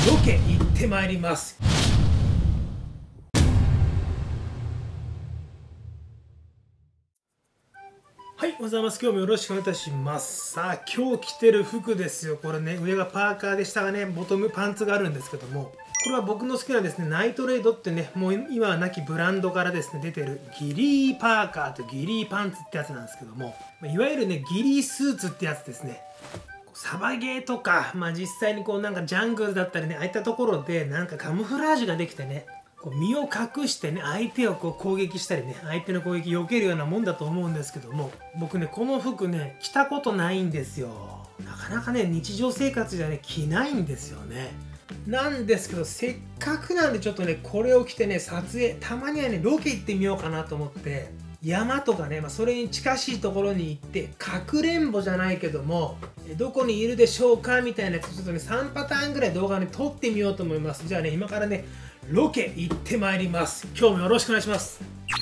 ロケ行ってまいります。はい、おはようございます。今日もよろしくお願いいたします。さあ、今日着てる服ですよ。これね、上がパーカーで下がね、ボトムパンツがあるんですけども、これは僕の好きなですね、ナイトレイドってね、もう今はなきブランドからですね、出てるギリーパーカーとギリーパンツってやつなんですけども、いわゆるね、ギリースーツってやつですね。サバゲーとか、実際にこうなんかジャングルだったりね、ああいったところでなんかカムフラージュができてね、こう身を隠してね、相手をこう攻撃したりね、相手の攻撃避けるようなもんだと思うんですけども、僕ね、この服ね、着たことないんですよ。なかなかね、日常生活じゃね、着ないんですよね。なんですけど、せっかくなんでちょっとね、これを着てね、撮影、たまにはね、ロケ行ってみようかなと思って、山とかね、それに近しいところに行ってかくれんぼじゃないけどもどこにいるでしょうかみたいなやつちょっとね3パターンぐらい動画に撮ってみようと思います。じゃあね今からねロケ行ってまいります。今日もよろしくお願いします。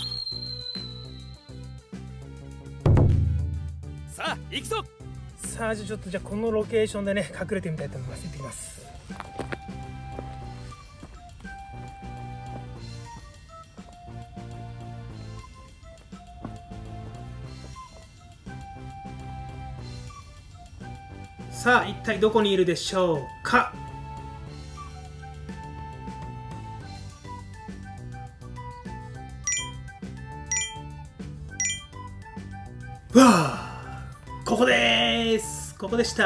さあ行くぞ。 さあじゃあこのロケーションでね隠れてみたいと思います。行ってきます。さあ一体どこにいるでしょうか。わあ、ここでーす。ここでした。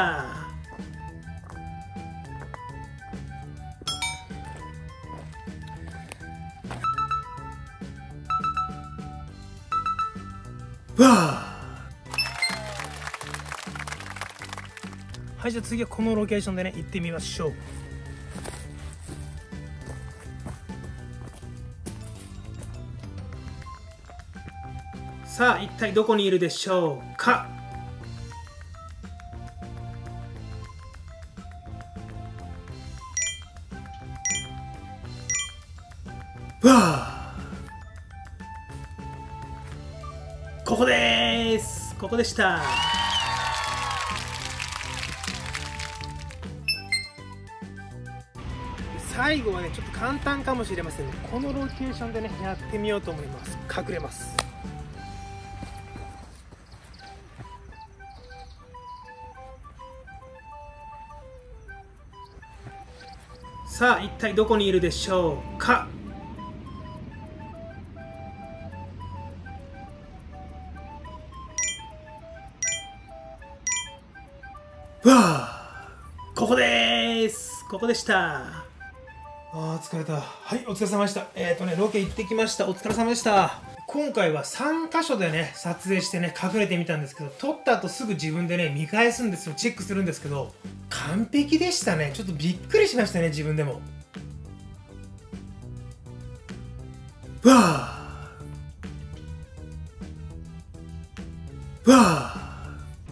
わあ。はい、じゃあ次はこのロケーションでね行ってみましょう。さあ一体どこにいるでしょうか。わあ、ここでーす。ここでした。最後はねちょっと簡単かもしれませんね。このロケーションでねやってみようと思います。隠れます。さあ一体どこにいるでしょうか。わあ、ここでーす。ここでした。疲れた。はい、お疲れ様でした。ロケ行ってきました。お疲れ様でした。今回は3箇所でね、撮影してね、隠れてみたんですけど、撮った後すぐ自分でね、見返すんですよ。チェックするんですけど、完璧でしたね。ちょっとびっくりしましたね、自分でも。わあ。わあ。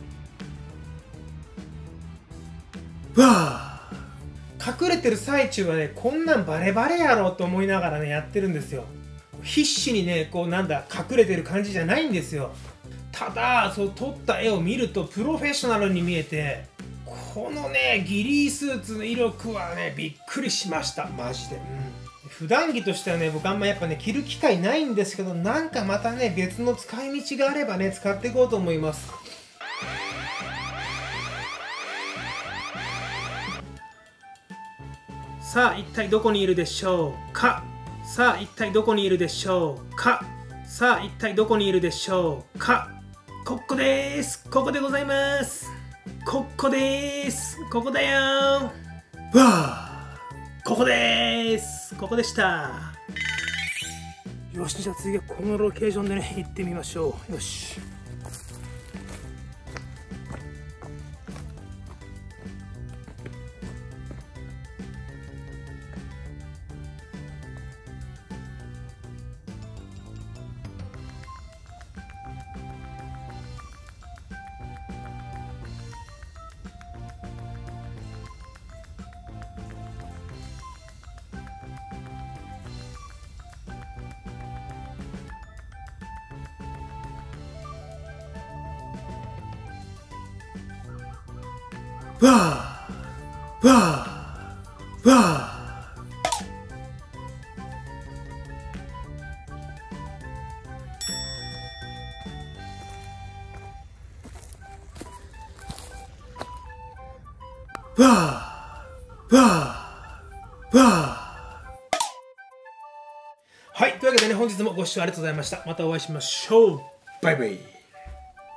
わあ。隠れてる最中はね、こんなんバレバレやろと思いながらね、やってるんですよ。必死にね、こうなんだ、隠れてる感じじゃないんですよ。ただ、そう撮った絵を見るとプロフェッショナルに見えて、このね、ギリースーツの威力はね、びっくりしました。マジで。普段着としてはね、僕あんまやっぱね、着る機会ないんですけど、なんかまたね、別の使い道があればね、使っていこうと思います。さあ一体どこにいるでしょうか。さあ一体どこにいるでしょうか。さあ一体どこにいるでしょうか。ここでーす。ここでございます。ここでーす。ここだよー。わあ、ここでーす。ここでした。よし、じゃあ次はこのロケーションでね行ってみましょう。よし。わあ、わあ、 わー。わーわーわー。はい、というわけでね、本日もご視聴ありがとうございました。またお会いしましょう。バイバイ。